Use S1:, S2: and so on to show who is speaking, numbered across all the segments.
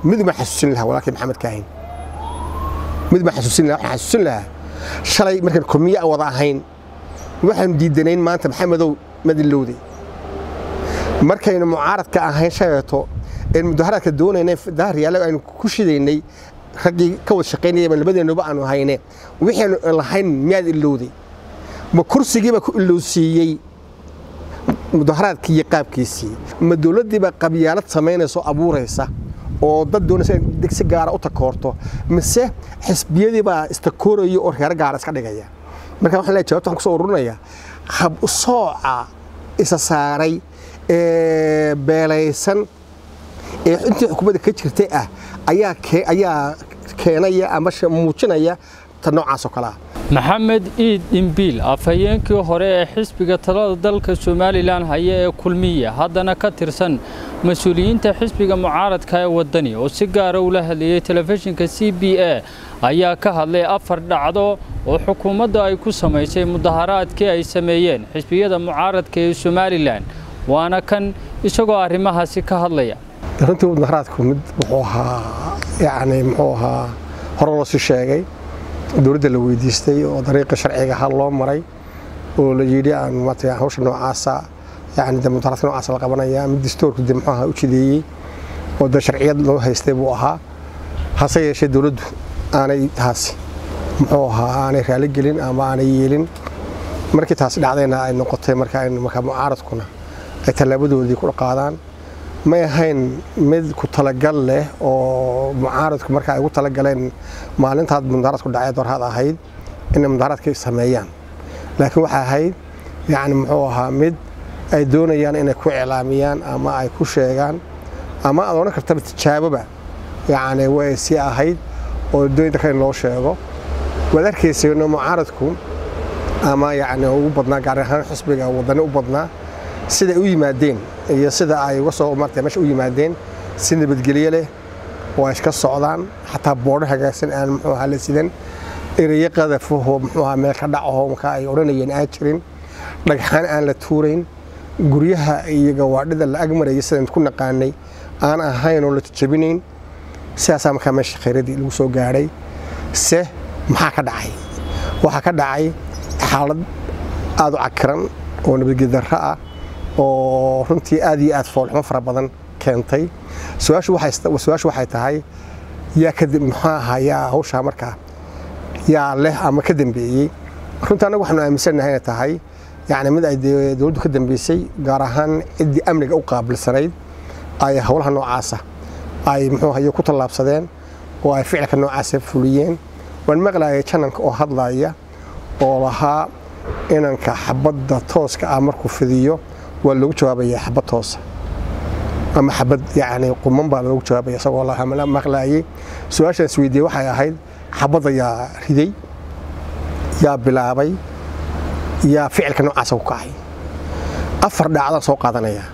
S1: mid ma xasuusin lahaa walaalkay Maxamed Kaahin mid ma xasuusin lahaa shalay markan kulmiye wada ahayn waxaan diidanayn maanta Maxamedow madilowday markayna mucaaradka ahayn shaqeeto in mudaharaadka doonayna daahriyaal aynu ku shideynay ragii ka wada shaqeynayay labadeenaba aanu hayne wixii lahayn miyaad ilowday ma kursigiiba ku ilowsiiyay mudaharaadkii qaabkiisii ma dawladdiiba qabyaalad sameynayso abuuraysa oo dad doonaysa degsi gaar ah u takoorto mise xisbiyadiiba istakoorayo oo reer gaar iska dhigaya marka waxaan la jawaabtaan ku soo ururinayaa hab u sooca isa saaray beelaysan intii xukuumadda ka jirtay ayaa keenaya ama muujinaya tan noocaas oo kale ah
S2: maxamed iid imbiil afhayeenkii hore ee xisbiga talada dalka Soomaaliland haya ee kulmiye haddana ka tirsan mas'uuliyiinta xisbiga mucaaradka ee wadani oo si gaar ah ula hadlayay telefishinka CBA ayaa ka hadlay afar dhacdo oo xukuumadda ay ku sameysay mudaharaadkii ay sameeyeen xisbiyada mucaaradka ee Soomaaliland waana kan isagoo arrimahaasi ka hadlaya
S1: runtii mudaharaadku mid wuxuu ahaa hore loo sii sheegay dawladda la weydiistay oo dariiqa sharciga hal loo maray oo la yiri aan maanta hawsha noocaasa mudaharaadka noocaas la qabanaya mid dastuurku u jideeyay oo sharciyad loo haystay buu ahaa hase yeeshee dawladdu aanay taasi aanay raali gelin ama aanay yeelin markii taasi dhacdayna ay noqotay marka mucaaradkuna ay talaabadoodii ku qaadaan ma ahayn mid ku talagal leh oo mucaaradku marka ay ugu talagaleen maalintaad mudaharaadku dhacay dorhad ahayd in mudaharaadka sameeyaan laakiin waxa ahayd mid ay doonayaan inay ku eelaamiyaan ama ay ku sheegaan ama adoon karta tijaababa way si ahayd oo doonta kale loo sheego wadarkiisa mucaaradku ama ugu badnaa gaar ahaan xisbiga wadani u badnaa sida u yimaadeen iyo sida ay uga soo martay meesha u yimaadeen si nabadgelyo leh oo ay iska socdaan xataa boodh hagaagsan aan la sidan erey qadafo meel ka dhaco marka ay oranayeen aan jirin dhagxaan aan la tuurayn guryaha iyo gawaadhida la agmarayay sidaan ku naqaanay aan ahayn oo la jabinayn siyaasa marka meesha khayradii lagu soo gaaray maxaa ka dhacay waxa ka dhacay xaalad aad u cakiran oo nabadgelyo darro ah oo runtii aad iyo aad foolxumo fara badan keentay su'aashu waxay tahay yaa kadib yaa hawsha marka yaa leh ama ka dambeeyay runtii anagu waxaanu aaminsanahay inay tahay mid ay dawladdu ka dambeysay gaar ahaan ciddii amniga u qaabilsanayd ay hawlaha noocaasa ay ku tallaabsadeen oo ay ficilka noocaasa fuliyeen waan maqlaayay jananka oo hadlaya oo lahaa inanka xabadda tooska ah markuu fidiyo waa lagu jawaabaya xabad toosa ama xabad quman baa lagu jawaabaya isagoo la maqlaayay su'aashaas weydiiyay waxay ahayd xabadda yaa riday yaa bilaabay yaa ficilka noocaas ku kacay afar dhacdaan soo qaadanaya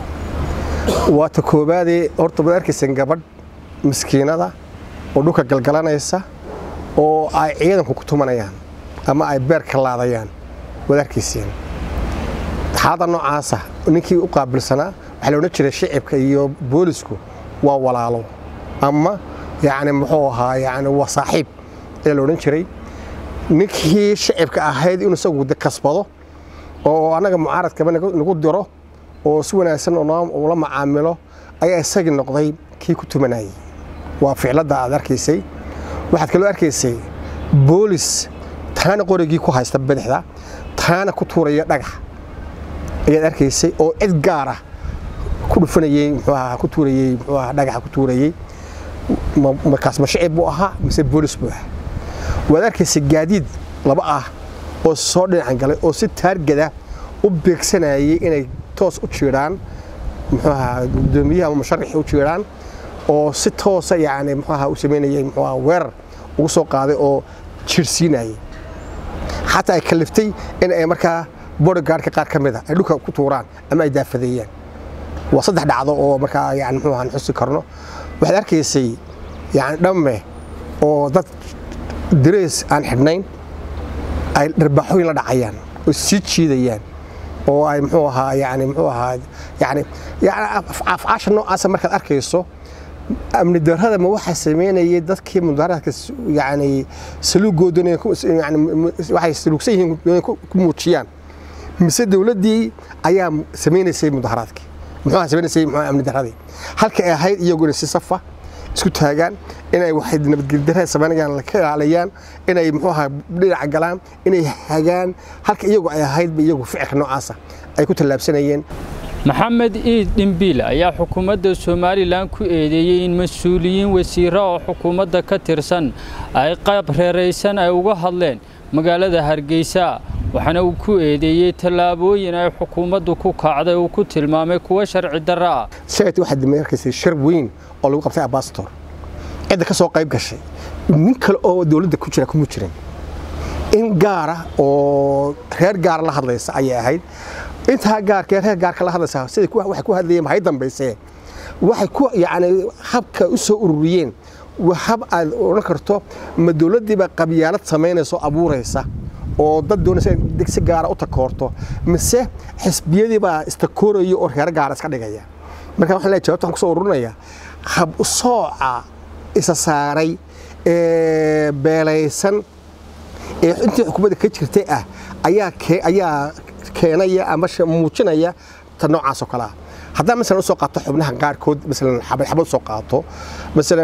S1: waa ta koobaadee horta baad arkaysan gabadh miskiinada oo dhulka galgalanaysa oo ay ciidanku ku tumanayaan ama ay beerka laadayaan waad arkaysan xaalada noocaasa ninkii u qaabilsanaa waxa la oran jiray shicibka iyo boolisku waa walaalo ama waa saaxiib ee la oran jiray ninkii shicibka ahayd inuu isagu kasbado oo anaga mucaaradkaba nagu diro oo si wanaagsan oo la macaamilo ayaa isagii noqday kii ku tumanayay waa ficilada aad arkaysay waxaad kaloo arkaysay boolis taana qorigii ku haysta bidixda taana ku tuuraya dhagax ayaad arkaysay oo cid gaar ah ku dhufanayay ku tuurayay dhagaxa ku tuurayay markaas ma shicib buu ahaa mise boolis buu ahaa waad arkaysay gaadiid laba ah oo soo dhinacan galay oo si taargada u beegsanayay inay toos u jiiraan gudoomiyaha ama musharaxii u jiiraan oo si toosa u sameynayay weerar ugu soo qaaday oo jiirsiinayay xataa ay kaliftay in ay markaa bodyguardka qaar ka mid ah ay dhulka ku tuuraan ama ay daafadeeyaan waa saddex dhacdo oo markaa xusi karno waxaad arkaysay dhamme oo dad darees aan xidhnayn ay dharbaaxooyin la dhacayaan oo sii jiidayaan oo ay afcaasha noocaasa markaad arkayso amni darrada ma waxa sameynayay dadkii mudaharaadka yani saluugoodana yani waxay saluugsan yihiin ku muujiyaan mise dawladdii ayaa sameynaysay mudaharaadkii muxuu sameynayay amni darradii halka ay ahayd iyaguna si safa isku taagaan inay waxay nabadgelyo darrada sameynayaan la kaaliyaan inay muxuu ahaa dhinac galaan inay hagaan halka iyagu ay ahayd iyagu ficilka noocaas ay ku talaabsanayeen
S2: maxamed iid dhimbiil ayaa xukuumadda Soomaaliland ku eedeeyay in mas'uuliyiin wasiiro oo xukuumadda ka tirsan ay qayb reeraysan ay uga hadleen magaalada Hargeysa waxaana uu ku eedeeyay talaabooyin ay xukuumaddu ku kacday oo ku tilmaamay kuwa sharci darro ah
S1: sheegtay waxa dimeerkiisa shir weyn oo lagu qabtay Ambassador cid ka soo qayb gashay nin kale oo dawladda ku jira kuma jirin in gaara oo reer gaar la hadlaysa ay ahayd inta reer gaarka la hadlaysa sida wax ku hadlayeen maxay dambeysay waxay ku yani habka u soo ururiyeen wahab aad oran karto ma dawladdiiba qabyaalad sameynayso abuuraysa oo dad doonaysa degsi gaar u takoorto mise xisbiyadiiba istakoorayo oo reer gaar iska dhigaya marka waxaan leeyahay jawaabta ku soo ururnaya hab u sooca isa saaray beelaysan intii xukuumadda ka jirtay ayaa keenaya ama muujinaya tan noocaas oo kala haddii mesela soo qaato xubnaha qaarkood mesela xabad soo qaato mesela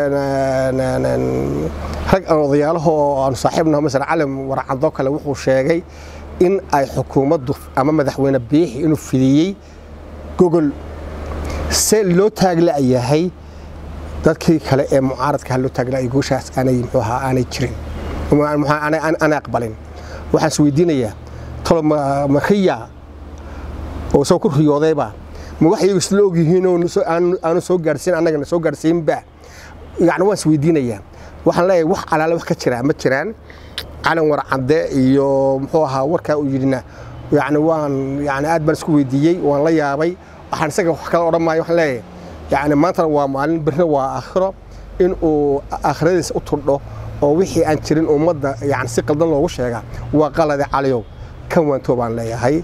S1: rag odayaalaha aan saaxiibna mesela calam warcado kale wuxuu sheegay in ay xukuumaddu ama madaxweyne biixi inuu fidiyay gogol si loo taaglayahay dadkii kale ee mucaaradka loo taaglaayay gooshaas aanay muxuu ahaa aanay jirin ana aqbalin waxaan is weydiinayaa tolo ma khiya oo soo ku riyoodayba ma wax iyagu isla ogyihiin oo aanu soo gaarsiin annagana soo gaarsiinba yani waan is weydiinayaa waxaan leeyahay wax alaale wax ka jira ma jiraan calan warcade iyo muxuu ahaa warka uu yidhina yani waan yani aad baan isku weydiiyey waan la yaabay waxaan isaga wax kala odhan maayo waxaan leeyahay yani maanta waa maalin birna waa aakhiro in uu aakhiradiisa u turdho oo wixii aan jirin ummadda yani si qaldan loogu sheega waa qalad caliyow kan waan toobaan leeyahay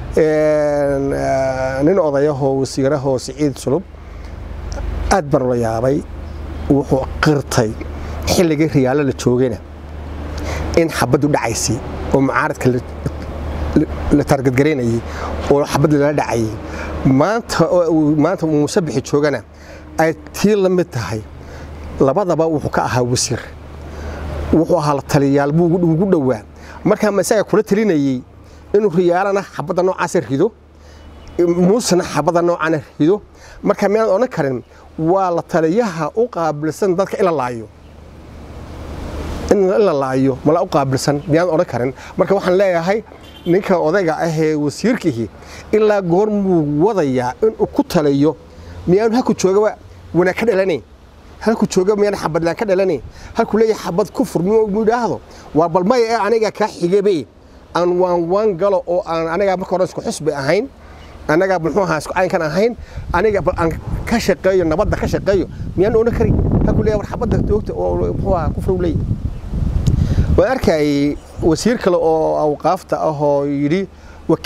S1: nin odayahoo wasiirahoo Siciid Sulub aad baan la yaabay wuxuu qirtay xilligii riyaalo la joogayna in xabadu dhacaysay oo mucaaradka la target gareynayay oo xabad la dhacay maanta musabixi joogana ay tii la mid tahay labadaba wuxuu ka ahaa wasiir wuxuu ahaa taliyaal buu ugu dhawaa marka ma isaga kula talinayay inuu riyaalana xabada noocaas rido muusana xabada noocan rido marka meel oona karin waa la taliyaha u qaabilsan dadka ila laayo in la laayo mala u qaabilsan meel oona karin marka waxaan leeyahay ninka odayga ah ee wasiirkihi ilaa goormuu wadaya inuu ku taliyo miyaan halku jooga wana ka dhalanay halku jooga miyaan xabad la ka dhalanay halku leeyahay xabad ku furmiyo mudahdo waa balmay aniga ka xigabay aan waan galo oo aan aniga marka hore isku xusbi ahayn anaga muxuu ahaa isku caynkan ahayn aniga bal aan ka shaqeeyo nabadda ka shaqeeyo miyaan oona kari halku leeyahay war xabada joogta oo muxuu ahaa ku furulay waan arkay wasiir kale oo awqaafta ah oo yiri wa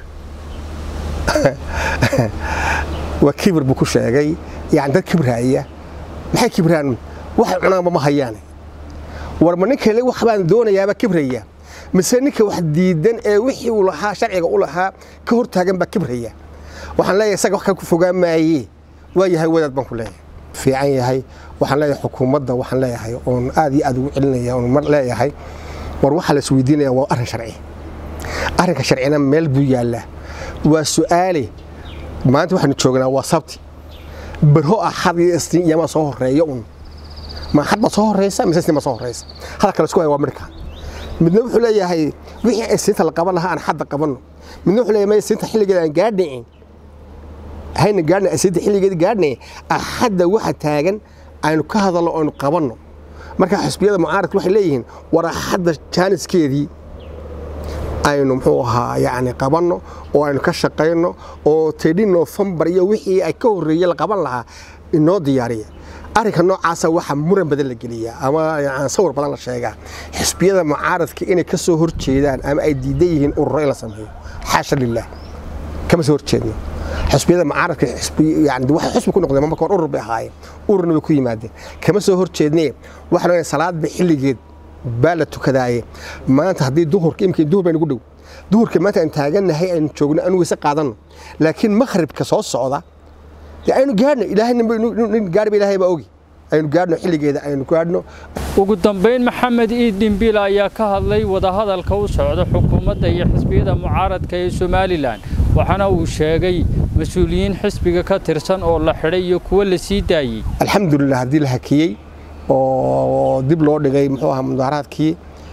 S1: kibir buu ku sheegay yani dad kibraya maxay kibraan waxa cunaan ma hayaan war ma ninka wax baan doonayaa kibraya mise ninka wax diidan ee wixii uu lahaa sharciga u lahaa ka hor taagan ba kibraya waxaan leeyahay isaga wax ka ku fogaamaayay waa yahay wadaad baan ku leeyahay fiican yahay waxaan leeyahay xukuumadda waxaan leeyahay oo aad iyo aad ugu celinaya oo mar leeyahay war waxa la isweydiinaya waa arrin sharci arrinka sharcina meel buu yaala waa su'aale maanta waxaan joognaa waa sabti barho ahad iyo istiin yama soo horeeyo ma hadba soo horeysa mise ma soo horeysa halka la isku hayo waa markaa midna wuxuu leeyahay wixii ay siinta la qaban lahaa aan hadda qabano midna wuxuu leeyahay siinta xilligeeda aan gaadhicin hayna gaadhna siinta xilligeeda gaadhnay ahadda waxa taagan aynu ka hadalno oo qabanno marka xisbiyada mucaaradku waxay leeyihiin war ahadda jaaniskeedii aynu muxuu ahaa yani qabanno oo aynu ka shaqeyno oo 10 November iyo wixii ay ka horeeyay la qaban lahaa inoo diyaariya arrinka noocaas waxa muran badan la geliyaa ama yani sawir badan la sheegaa xisbiyada mucaaradka inay ka soo horjeedaan ama ay diidan yihiin urur la sameeyo xaasha lillah kama soo horjeedno xisbiyada mucaaradka yani waxa xisbi ku noqday marka urur bay ahaayeen ururna way ku yimaadeen kama soo horjeednay waxna salaad bi xilligeed baa la tukadaaye maanta hadii duhurka imkii duhur bay nagu dhow duhurka maanta aan taaganahay aan joogno aan weyse qaadano laakiin maghribka soo socda aynu gaarno ilaahay nin gaarba ilaahay baa ogi aynu gaarno xilligeeda aynu gaarno
S2: ugu dambeyn maxamed iid dhimbiil ayaa ka hadlay wada hadalka u socda xukuumadda iyo xisbiyada mucaaradka ee Soomaaliland waxana uu sheegay mas'uuliyiin xisbiga ka tirsan oo la xidhay iyo kuwa la sii daayay
S1: alxamdulillah hadii la hakiyay oo dib loo dhigay muxuu ahaa mudaharaadkii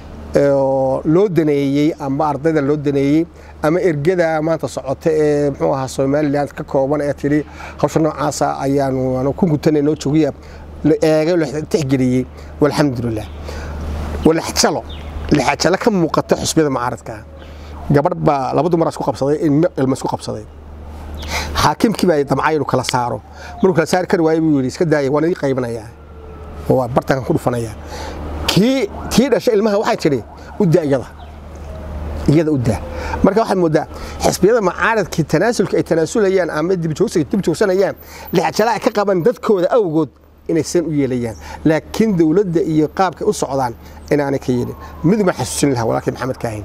S1: loo daneeyay ama ardayda loo daneeyay ama ergada maanta socota ee muxuu ahaa Soomaaliland ka kooban ee tiri hawsha noocaas ayaanu ku gutanay noo joogiya la eegay la tixgeliyay walxamdulillah wala xajalo ka muuqata xisbiyada mucaaradka gabadh baa laba dumar isku qabsaday ilma isku qabsaday xaakimkii baa damcaynu kala saaro markuu kala saar kar waayay buu yiri iska daayay waan idin qaybinayaa oo bartaan ku dhufanaya kii dhashay ilmaha waxay tiri u daayada iyada u daa marka waxa moodaa xisbiyada mucaaradka tanaasulka ay tanaasulayaan ama dib joogsanayaan lixajalaha ka qaban dadkooda awgood inay san u yeelayaan laakiin dawladda iyo qaabka u socdaan inaanay ka yeelin mid ma xasuusin laha walaalkii maxamed kaahin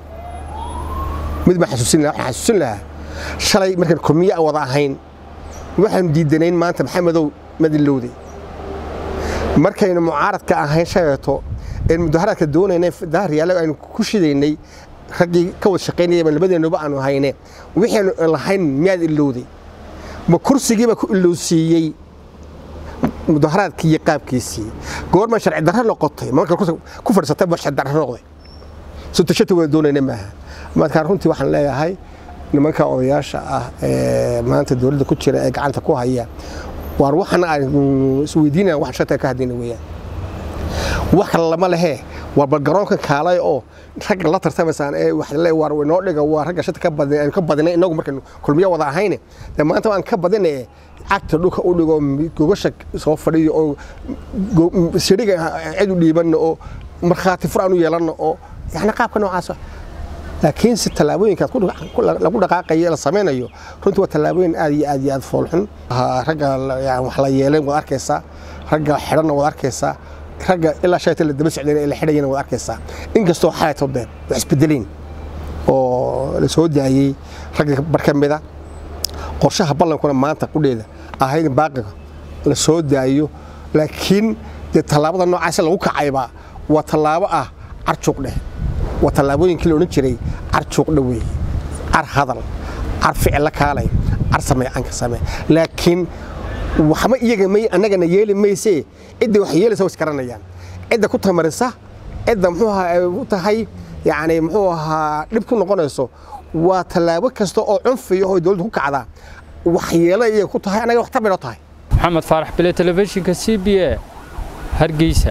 S1: mid ma xasuusin laha shalay markan kulmiye wada ahayn waxaan diidanayn maanta maxamedow madilowday markaynu mucaaradka ahayn shaqeeto in mudaharaadka doonaynay daariyaal aynu ku shidaynay ragii ka wada shaqeynayay labadeenaba aanu hayne wixii lahayn miyaad ilowday ma kursigiiba ku ilowsiiyay mudaharaadkii qaabkiisii goorma sharci darro noqotay marka ku farsatay ba sharci darro noqday soo tashata wada doonaynay maaha marka runtii waxaan leeyahay nimanka odayaasha ah ee maanta dawladda ku jira ee gacanta ku haya waar waxana aan isweydiinaa wax shata ka hadina weeyaan wax lama lehe war bal garoonka kaalay oo rag la tartamaysan ee wax la war inoo dhiga waa rag shata ka badinay inagu markaan kulmiye wada ahayne maanta aan ka badinay actor dhulka u dhigo gogasha soo fadhiyo oo siriga cid u dhiiban oo marxaati furaan u yeelan oo yani qaabka noocaas laakiin si talaabooyinka lagu dhaqaaqayo la sameeyo runtii waa talaabooyin aad iyo aad foolxun ragga wax la yeeleen wada arkaysa ragga xidhan wada arkaysa ragga ilaa shayta la daba socdeen ila xidhayeen wada arkaysa inkastoo xalayto dheer wax isbedelin oo la soo daayay ragga barkamida qorshaha ballankuna maanta qudheeda ahayd baaqiga la soo daayo laakiin talaabada noocaas lagu kacayba waa talaabo arjuq dheh وطلابوين كيلو نجري عرشوق دوي عرهذل عرفعل كالي عرسمي عنك سمي لكن وحما يجي مي أنا جنا يالي ميسي إدي وحيالي سوي سكرنا يعني إدي كنتها مرسة إدي محوها وتهاي يعني محوها نبكون نقنصه وطلابو كستو عنف يهو دول هو كعدا وحيالي كنتها أنا وحتى بنطاي
S2: محمد فارح بلا تلفزيون كسي بي هرقيسة